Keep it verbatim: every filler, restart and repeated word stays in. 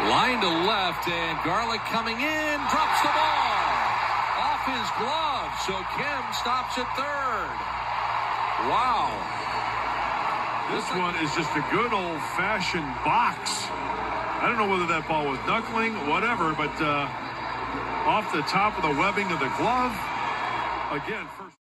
Line to left, and Garlick coming in, drops the ball off his glove, so Kim stops at third. Wow. This one is just a good old-fashioned box. I don't know whether that ball was knuckling, whatever, but uh, off the top of the webbing of the glove. Again, first.